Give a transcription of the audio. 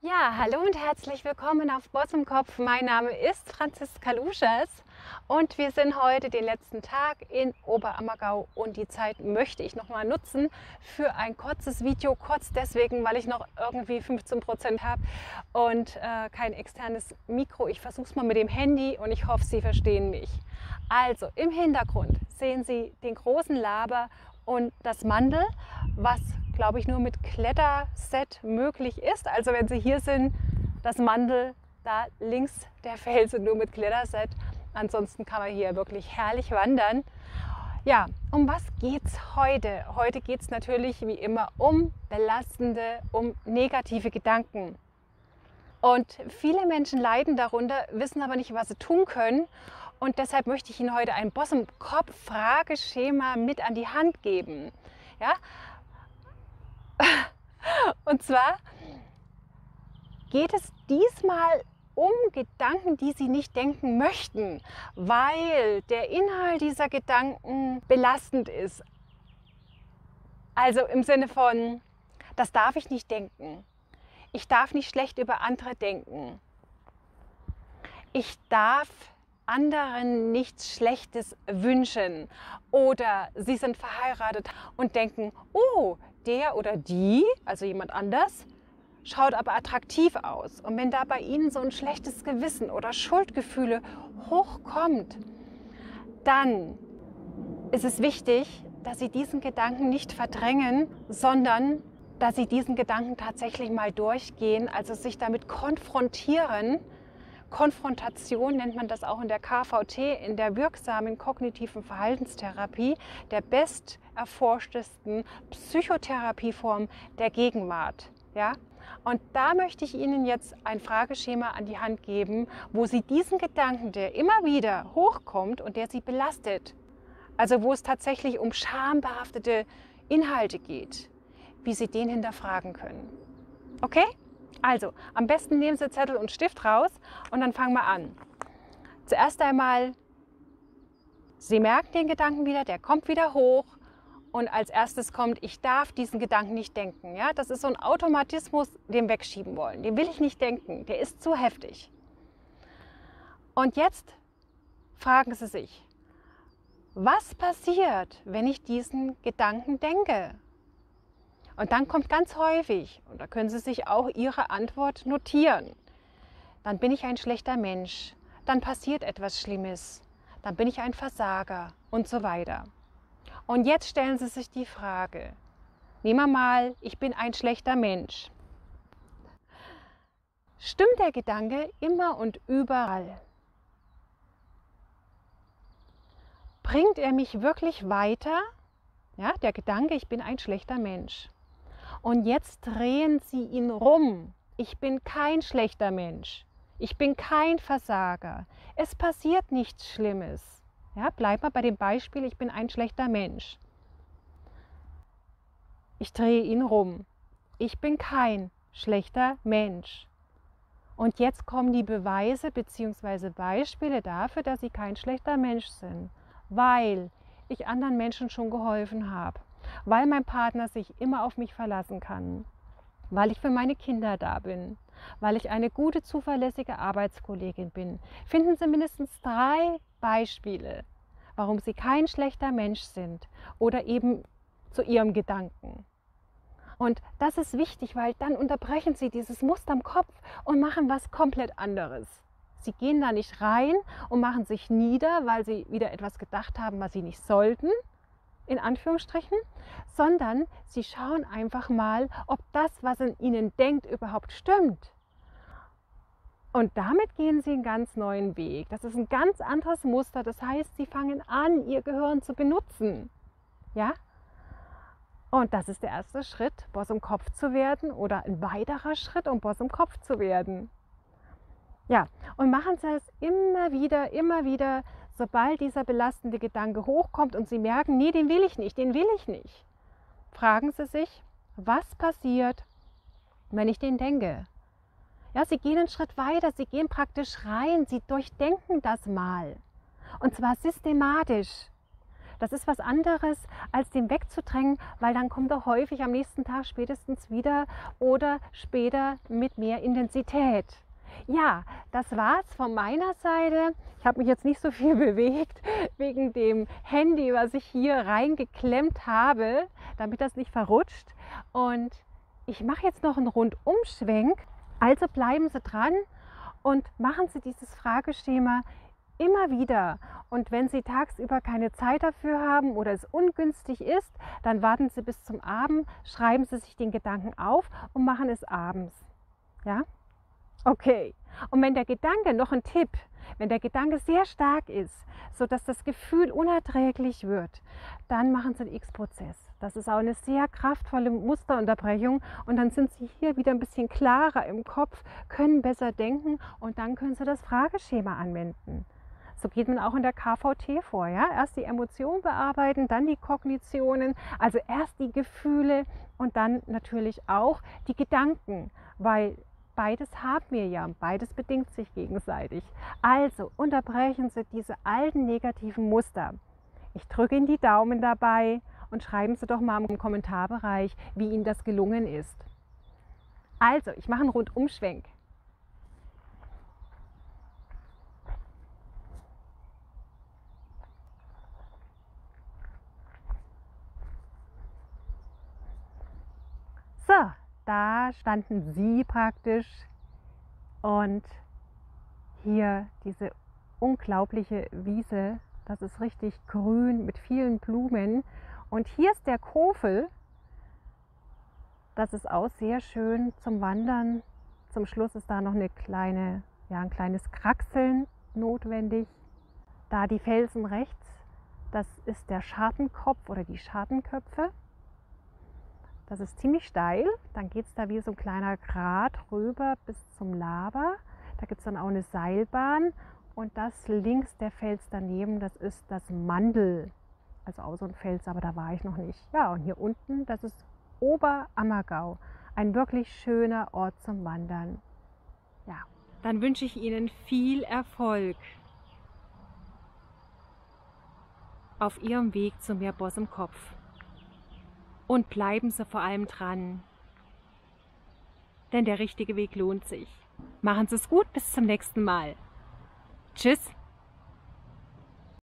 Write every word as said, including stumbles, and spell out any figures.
Ja, hallo und herzlich willkommen auf Boss im Kopf. Mein Name ist Franziska Luschers und wir sind heute den letzten Tag in Oberammergau und die Zeit möchte ich noch mal nutzen für ein kurzes Video. Kurz deswegen, weil ich noch irgendwie fünfzehn Prozent habe und äh, kein externes Mikro. Ich versuche es mal mit dem Handy und ich hoffe, Sie verstehen mich. Also im Hintergrund sehen Sie den großen Laber und das Mandel, was glaube ich nur mit Kletterset möglich ist. Also wenn Sie hier sind, das Mandel, da links der Felsen nur mit Kletterset. Ansonsten kann man hier wirklich herrlich wandern. Ja, um was geht's heute? Heute geht es natürlich wie immer um belastende, um negative Gedanken. Und viele Menschen leiden darunter, wissen aber nicht, was sie tun können. Und deshalb möchte ich Ihnen heute ein Boss im Kopf Frageschema mit an die Hand geben. Ja? Und zwar geht es diesmal um Gedanken, die Sie nicht denken möchten, weil der Inhalt dieser Gedanken belastend ist. Also im Sinne von, das darf ich nicht denken. Ich darf nicht schlecht über andere denken. Ich darf anderen nichts Schlechtes wünschen. Oder Sie sind verheiratet und denken, oh, der oder die, also jemand anders, schaut aber attraktiv aus. Und wenn da bei Ihnen so ein schlechtes Gewissen oder Schuldgefühle hochkommt, dann ist es wichtig, dass Sie diesen Gedanken nicht verdrängen, sondern dass Sie diesen Gedanken tatsächlich mal durchgehen, also sich damit konfrontieren. Konfrontation nennt man das auch in der K V T, in der wirksamen kognitiven Verhaltenstherapie, der best erforschtesten Psychotherapieform der Gegenwart. Ja? Und da möchte ich Ihnen jetzt ein Frageschema an die Hand geben, wo Sie diesen Gedanken, der immer wieder hochkommt und der Sie belastet, also wo es tatsächlich um schambehaftete Inhalte geht, wie Sie den hinterfragen können. Okay? Also, am besten nehmen Sie Zettel und Stift raus und dann fangen wir an. Zuerst einmal, Sie merken den Gedanken wieder, der kommt wieder hoch und als erstes kommt, ich darf diesen Gedanken nicht denken. Ja? Das ist so ein Automatismus, den wegschieben wollen. Den will ich nicht denken, der ist zu heftig. Und jetzt fragen Sie sich, was passiert, wenn ich diesen Gedanken denke? Und dann kommt ganz häufig, und da können Sie sich auch Ihre Antwort notieren, dann bin ich ein schlechter Mensch, dann passiert etwas Schlimmes, dann bin ich ein Versager und so weiter. Und jetzt stellen Sie sich die Frage, nehmen wir mal, ich bin ein schlechter Mensch. Stimmt der Gedanke immer und überall? Bringt er mich wirklich weiter? Ja, der Gedanke, ich bin ein schlechter Mensch. Und jetzt drehen Sie ihn rum. Ich bin kein schlechter Mensch. Ich bin kein Versager. Es passiert nichts Schlimmes. Ja, bleib mal bei dem Beispiel, ich bin ein schlechter Mensch. Ich drehe ihn rum. Ich bin kein schlechter Mensch. Und jetzt kommen die Beweise bzw. Beispiele dafür, dass Sie kein schlechter Mensch sind. Weil ich anderen Menschen schon geholfen habe. Weil mein Partner sich immer auf mich verlassen kann, weil ich für meine Kinder da bin, weil ich eine gute, zuverlässige Arbeitskollegin bin. Finden Sie mindestens drei Beispiele, warum Sie kein schlechter Mensch sind oder eben zu Ihrem Gedanken. Und das ist wichtig, weil dann unterbrechen Sie dieses Muster im Kopf und machen was komplett anderes. Sie gehen da nicht rein und machen sich nieder, weil Sie wieder etwas gedacht haben, was Sie nicht sollten, in Anführungsstrichen, sondern Sie schauen einfach mal, ob das, was in Ihnen denkt, überhaupt stimmt. Und damit gehen Sie einen ganz neuen Weg. Das ist ein ganz anderes Muster. Das heißt, Sie fangen an, Ihr Gehirn zu benutzen. Ja? Und das ist der erste Schritt, Boss im Kopf zu werden oder ein weiterer Schritt, um Boss im Kopf zu werden. Ja, und machen Sie es immer wieder, immer wieder, sobald dieser belastende Gedanke hochkommt und Sie merken, nee, den will ich nicht, den will ich nicht. Fragen Sie sich, was passiert, wenn ich den denke? Ja, Sie gehen einen Schritt weiter, Sie gehen praktisch rein, Sie durchdenken das mal. Und zwar systematisch. Das ist was anderes, als den wegzudrängen, weil dann kommt er häufig am nächsten Tag spätestens wieder oder später mit mehr Intensität. Ja, das war's von meiner Seite. Ich habe mich jetzt nicht so viel bewegt wegen dem Handy, was ich hier reingeklemmt habe, damit das nicht verrutscht. Und ich mache jetzt noch einen Rundumschwenk. Also bleiben Sie dran und machen Sie dieses Frageschema immer wieder. Und wenn Sie tagsüber keine Zeit dafür haben oder es ungünstig ist, dann warten Sie bis zum Abend, schreiben Sie sich den Gedanken auf und machen es abends. Ja? Okay. Und wenn der Gedanke, noch ein Tipp, wenn der Gedanke sehr stark ist, sodass das Gefühl unerträglich wird, dann machen Sie den X-Prozess. Das ist auch eine sehr kraftvolle Musterunterbrechung und dann sind Sie hier wieder ein bisschen klarer im Kopf, können besser denken und dann können Sie das Frageschema anwenden. So geht man auch in der K V T vor. Ja? Erst die Emotionen bearbeiten, dann die Kognitionen, also erst die Gefühle und dann natürlich auch die Gedanken, weil beides haben wir ja, beides bedingt sich gegenseitig. Also unterbrechen Sie diese alten negativen Muster. Ich drücke Ihnen die Daumen dabei und schreiben Sie doch mal im Kommentarbereich, wie Ihnen das gelungen ist. Also, ich mache einen Rundumschwenk. So, da standen Sie praktisch und hier diese unglaubliche Wiese, das ist richtig grün mit vielen Blumen und hier ist der Kofel, das ist auch sehr schön zum Wandern. Zum Schluss ist da noch eine kleine, ja, ein kleines Kraxeln notwendig. Da die Felsen rechts, das ist der Schartenkopf oder die Schartenköpfe. Das ist ziemlich steil, dann geht es da wie so ein kleiner Grat rüber bis zum Laber. Da gibt es dann auch eine Seilbahn und das links, der Fels daneben, das ist das Mandel. Also auch so ein Fels, aber da war ich noch nicht. Ja, und hier unten, das ist Oberammergau. Ein wirklich schöner Ort zum Wandern. Ja, dann wünsche ich Ihnen viel Erfolg auf Ihrem Weg zu mehr Boss im Kopf. Und bleiben Sie vor allem dran, denn der richtige Weg lohnt sich. Machen Sie es gut, bis zum nächsten Mal. Tschüss!